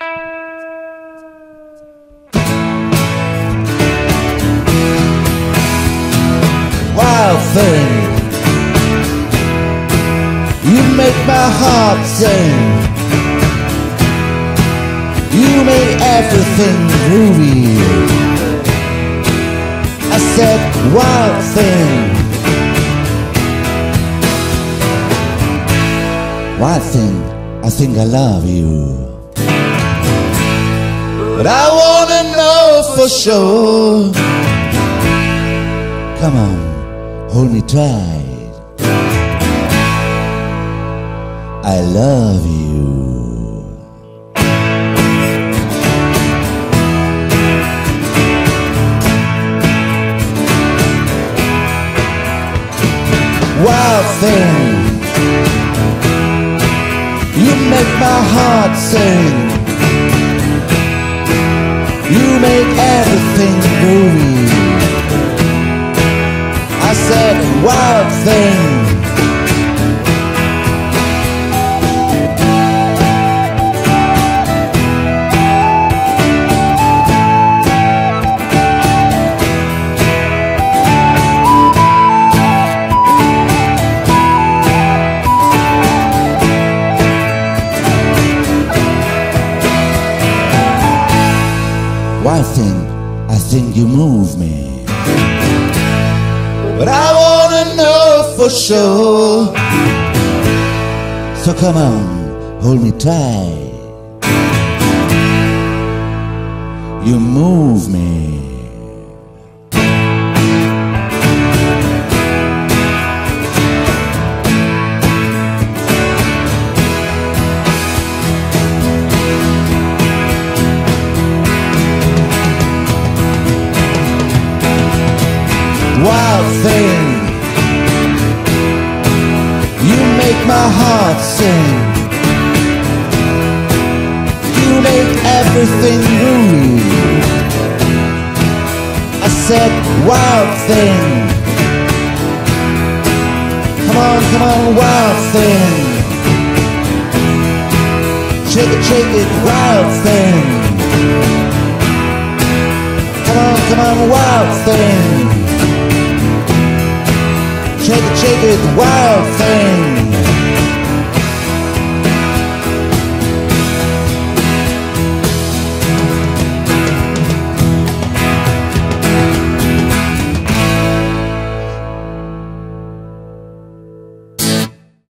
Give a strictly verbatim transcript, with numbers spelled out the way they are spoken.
Wild thing, you make my heart sing. You make everything groovy. I said, wild thing, wild thing, I think I love you. But I wanna know for sure. Come on, hold me tight. I love you. Wild thing, you make my heart sing. You make everything groovy. I said, wild thing. Wild thing, I think you move me. But I wanna know for sure. So come on, hold me tight. You move me. Wild thing, you make my heart sing. You make everything groovy. I said, wild thing. Come on, come on, wild thing. Shake it, shake it, wild thing. Come on, come on, wild thing. Shake it, shake it, wild thing.